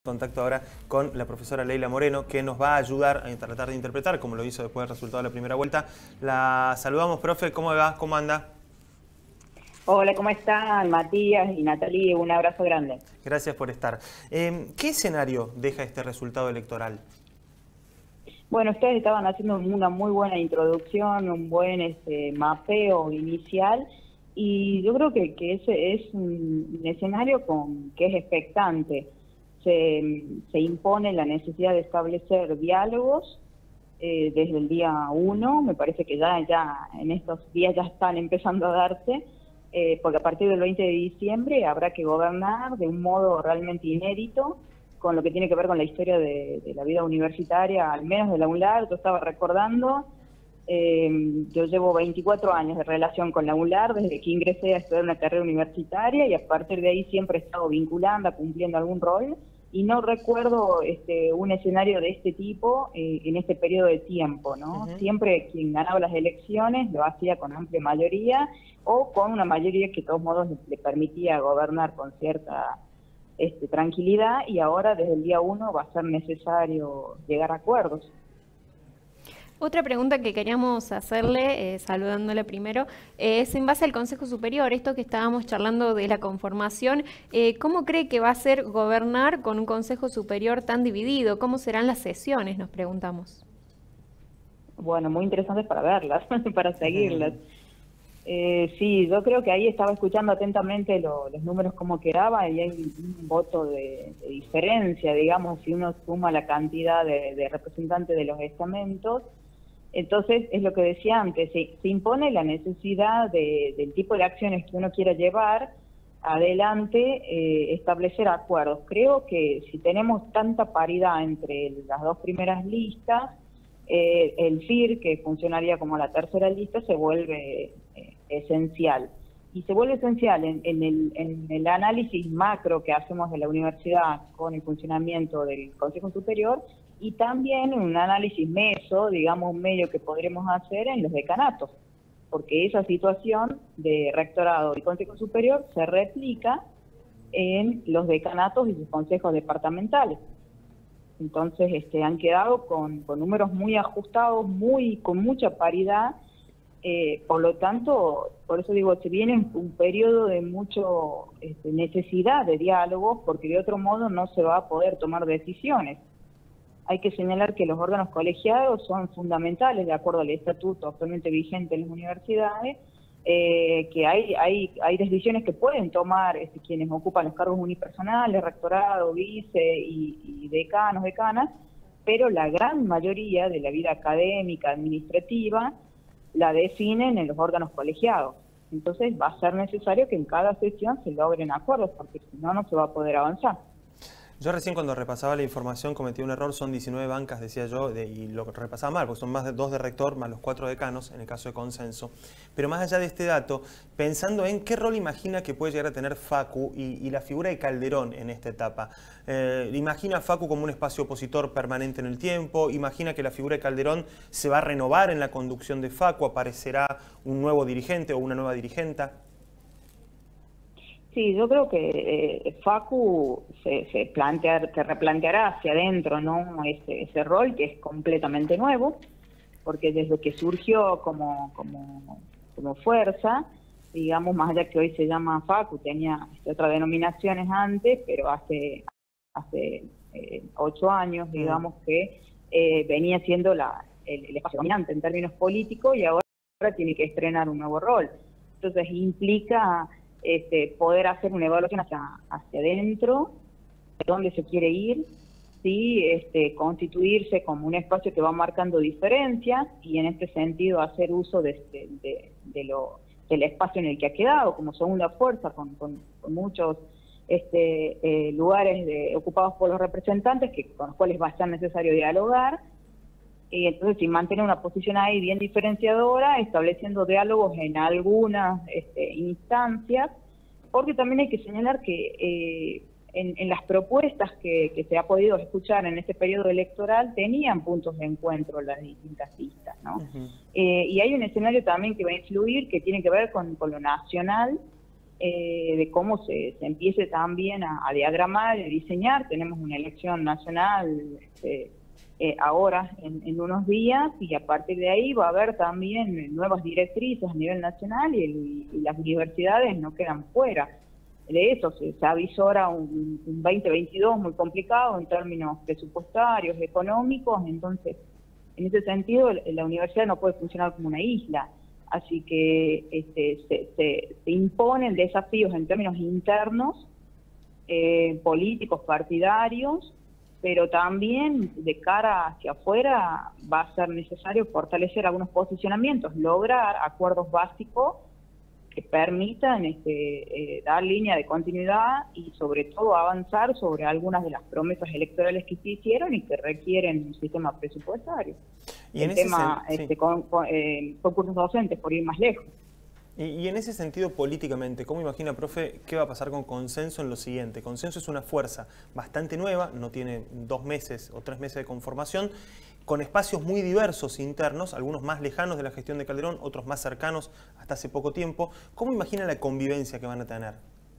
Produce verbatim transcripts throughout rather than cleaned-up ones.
Contacto ahora con la profesora Leila Moreno, que nos va a ayudar a tratar de interpretar, como lo hizo después del resultado de la primera vuelta. La saludamos, profe, ¿cómo va? ¿Cómo anda? Hola, ¿cómo están Matías y Natalie? Un abrazo grande. Gracias por estar. Eh, ¿Qué escenario deja este resultado electoral? Bueno, ustedes estaban haciendo una muy buena introducción, un buen este, mapeo inicial, y yo creo que, que ese es un, un escenario con, que es expectante. Se, se impone la necesidad de establecer diálogos eh, desde el día uno, me parece que ya, ya en estos días ya están empezando a darse, eh, porque a partir del veinte de diciembre habrá que gobernar de un modo realmente inédito, con lo que tiene que ver con la historia de, de la vida universitaria, al menos de la UNLAR. Yo estaba recordando, eh, yo llevo veinticuatro años de relación con la UNLAR, desde que ingresé a estudiar una carrera universitaria, y a partir de ahí siempre he estado vinculando, cumpliendo algún rol, y no recuerdo este, un escenario de este tipo eh, en este periodo de tiempo, ¿no? Uh-huh. Siempre quien ganaba las elecciones lo hacía con amplia mayoría, o con una mayoría que de todos modos le, le permitía gobernar con cierta Este, tranquilidad, y ahora desde el día uno va a ser necesario llegar a acuerdos. Otra pregunta que queríamos hacerle, eh, saludándole primero, eh, es en base al Consejo Superior, esto que estábamos charlando de la conformación, eh, ¿cómo cree que va a ser gobernar con un Consejo Superior tan dividido? ¿Cómo serán las sesiones? Nos preguntamos. Bueno, muy interesantes para verlas, para seguirlas. Eh, sí, yo creo que ahí estaba escuchando atentamente lo, los números cómo quedaba, y hay un voto de, de diferencia, digamos, si uno suma la cantidad de, de representantes de los estamentos. Entonces, es lo que decía antes, se, se impone la necesidad de, del tipo de acciones que uno quiera llevar adelante, eh, establecer acuerdos. Creo que si tenemos tanta paridad entre las dos primeras listas, eh, el F I R, que funcionaría como la tercera lista, se vuelve eh, esencial. Y se vuelve esencial en, en, el, en el análisis macro que hacemos de la universidad con el funcionamiento del Consejo Superior, y también en un análisis meso, digamos, medio que podremos hacer en los decanatos, porque esa situación de rectorado y Consejo Superior se replica en los decanatos y sus consejos departamentales. Entonces este, han quedado con, con números muy ajustados, muy con mucha paridad. Eh, por lo tanto, por eso digo, se viene un periodo de mucho este, necesidad de diálogos, porque de otro modo no se va a poder tomar decisiones. Hay que señalar que los órganos colegiados son fundamentales, de acuerdo al estatuto actualmente vigente en las universidades, eh, que hay, hay, hay decisiones que pueden tomar este, quienes ocupan los cargos unipersonales, rectorado, vice y, y decanos, decanas, pero la gran mayoría de la vida académica, administrativa, la definen en los órganos colegiados. Entonces va a ser necesario que en cada sesión se logren acuerdos, porque si no, no se va a poder avanzar. Yo recién cuando repasaba la información cometí un error, son diecinueve bancas, decía yo, de, y lo repasaba mal, porque son más de dos de rector, más los cuatro decanos, en el caso de consenso. Pero más allá de este dato, pensando en qué rol imagina que puede llegar a tener Facu y, y la figura de Calderón en esta etapa. Eh, ¿Imagina a Facu como un espacio opositor permanente en el tiempo? ¿Imagina que la figura de Calderón se va a renovar en la conducción de Facu? ¿Aparecerá un nuevo dirigente o una nueva dirigenta? Sí, yo creo que eh, Facu se, se, plantea, se replanteará hacia adentro, ¿no? Ese, ese rol que es completamente nuevo, porque desde que surgió como, como, como fuerza, digamos, más allá que hoy se llama Facu, tenía otras denominaciones antes, pero hace, hace eh, ocho años, digamos, que eh, venía siendo la, el, el espacio dominante en términos políticos, y ahora tiene que estrenar un nuevo rol. Entonces implica Este, poder hacer una evaluación hacia, hacia adentro, de dónde se quiere ir, ¿sí? este, constituirse como un espacio que va marcando diferencias, y en este sentido hacer uso de, de, de, de lo, del espacio en el que ha quedado como segunda fuerza, con, con, con muchos este, eh, lugares de, ocupados por los representantes, que, con los cuales va a ser necesario dialogar. Y entonces, si mantiene una posición ahí bien diferenciadora, estableciendo diálogos en algunas este, instancias, porque también hay que señalar que eh, en, en las propuestas que, que se ha podido escuchar en este periodo electoral tenían puntos de encuentro las distintas listas, ¿no? Uh-huh. eh, y hay un escenario también que va a influir, que tiene que ver con, con lo nacional, eh, de cómo se, se empiece también a, a diagramar y diseñar. Tenemos una elección nacional este, eh, ahora en, en unos días, y a partir de ahí va a haber también nuevas directrices a nivel nacional, y, el, y las universidades no quedan fuera de eso. Se, se avisora un, un veinte veintidós muy complicado en términos presupuestarios, económicos. Entonces, en ese sentido, la universidad no puede funcionar como una isla. Así que este, se, se, se imponen desafíos en términos internos, eh, políticos, partidarios, pero también de cara hacia afuera va a ser necesario fortalecer algunos posicionamientos, lograr acuerdos básicos que permitan este, eh, dar línea de continuidad y sobre todo avanzar sobre algunas de las promesas electorales que se hicieron y que requieren un sistema presupuestario. Y el tema sí. este, con, con eh, concursos docentes, por ir más lejos. Y, y en ese sentido, políticamente, ¿cómo imagina, profe, qué va a pasar con Consenso en lo siguiente? Consenso es una fuerza bastante nueva, no tiene dos meses o tres meses de conformación, con espacios muy diversos internos, algunos más lejanos de la gestión de Calderón, otros más cercanos hasta hace poco tiempo. ¿Cómo imagina la convivencia que van a tener?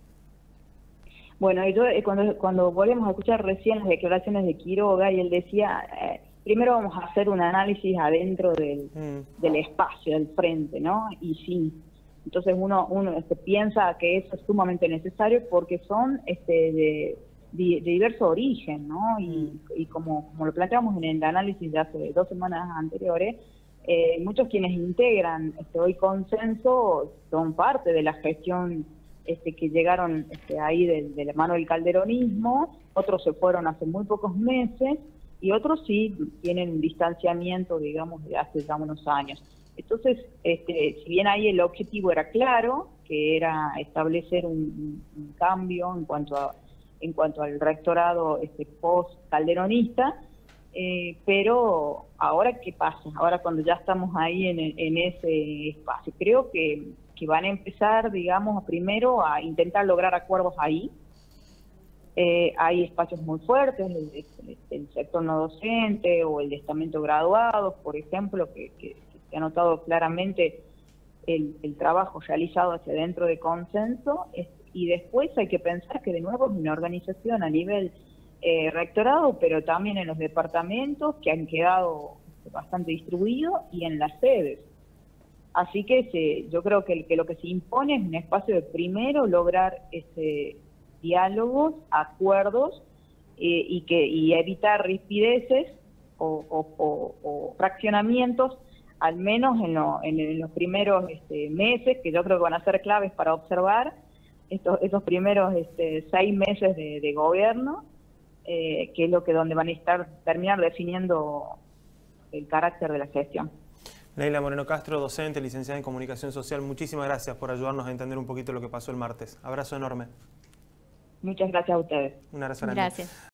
Bueno, yo eh, cuando, cuando volvemos a escuchar recién las declaraciones de Quiroga, y él decía, eh, primero vamos a hacer un análisis adentro del, mm. del espacio, del frente, ¿no? Y sí, entonces uno, uno este, piensa que eso es sumamente necesario porque son este, de... De, de diverso origen, ¿no? Y, y como, como lo planteamos en el análisis de hace dos semanas anteriores, eh, muchos quienes integran este, hoy Consenso son parte de la gestión este, que llegaron este, ahí de, de la mano del calderonismo, otros se fueron hace muy pocos meses y otros sí tienen un distanciamiento, digamos, de hace ya unos años. Entonces, este, si bien ahí el objetivo era claro, que era establecer un, un cambio en cuanto a en cuanto al rectorado este, post-calderonista, eh, pero ahora ¿qué pasa? Ahora cuando ya estamos ahí en, en ese espacio, creo que, que van a empezar, digamos, primero a intentar lograr acuerdos ahí. Eh, hay espacios muy fuertes, el, el, el sector no docente o el de estamento graduado, por ejemplo, que, que, que se ha notado claramente el, el trabajo realizado hacia dentro de Consenso. Es, Y después hay que pensar que de nuevo es una organización a nivel eh, rectorado, pero también en los departamentos que han quedado bastante distribuidos y en las sedes. Así que se, yo creo que, que lo que se impone es un espacio de primero lograr este, diálogos, acuerdos eh, y, que, y evitar rispideces o, o, o, o fraccionamientos, al menos en, lo, en, en los primeros este, meses, que yo creo que van a ser claves para observar, Estos, esos primeros este, seis meses de, de gobierno, eh, que es lo que donde van a estar terminar definiendo el carácter de la gestión. Leila Moreno Castro, docente, licenciada en Comunicación Social, muchísimas gracias por ayudarnos a entender un poquito lo que pasó el martes. Abrazo enorme. Muchas gracias a ustedes. Un abrazo grande. Gracias.